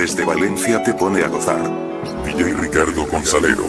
desde Valencia te pone a gozar. DJ Ricardo Gonzalero.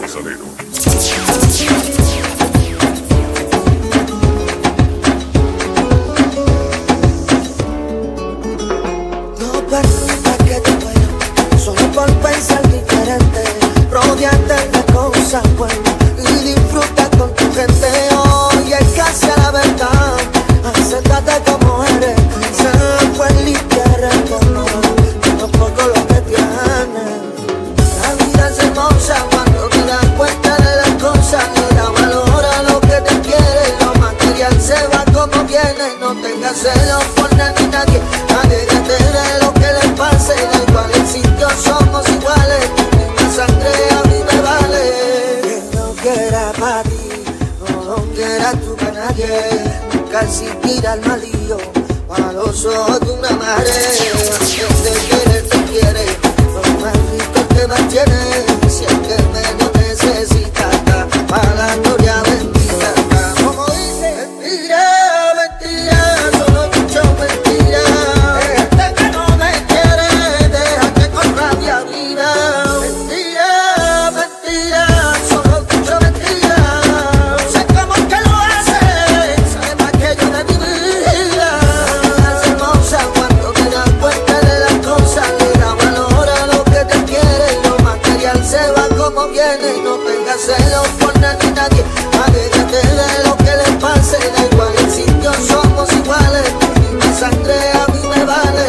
No permitas que te muera, solo por pensar diferente. Rodeate de cosas buenas y disfruta con tu gente. Hoy es casi a la verdad, acéptate como eres. Se fue limpia reconocer poco lo que tienes. La vida es hermosa cuando te das cuenta de las cosas. Mira, valora lo que te quiere. Lo material se va como viene. No tengas celos por nada ni nadie. Alégate de lo que les pase. Da igual el sitio, somos iguales. La sangre a mí me vale. Quien no quiera para ti, no quiera tú para nadie. Nunca existirá el malillo para los ojos de una madre. Quien te quiere, te quiere. Lo más rico que más tiene. Si es que menos necesita, para la gloria bendita. Como dice, mentira, mentira, solo mucho mentira. Este que no me quiere, deja que con rabia viva. Mentira, mentira, solo mucho mentira. No sé cómo es que lo hace, sabe más que yo de mi vida. Es hermosa cuando te das cuenta de las cosas. Mira, valora lo que te quiere. Lo material se va como viene. No tengas celos por nada ni nadie. Alégate de lo que les pase. Da igual el sitio, somos iguales. Mi sangre a mí me vale.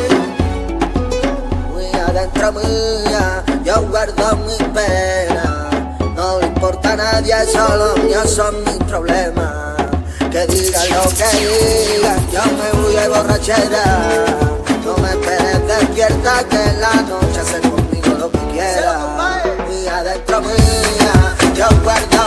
Muy adentro mía, yo guardo mi pena. No le importa a nadie, solo míos son mis problemas. Que digan lo que digan, yo me voy de borrachera. No me esperes despierta, que en la noche hacer conmigo lo que quiera. Y adentro mía, yo guardo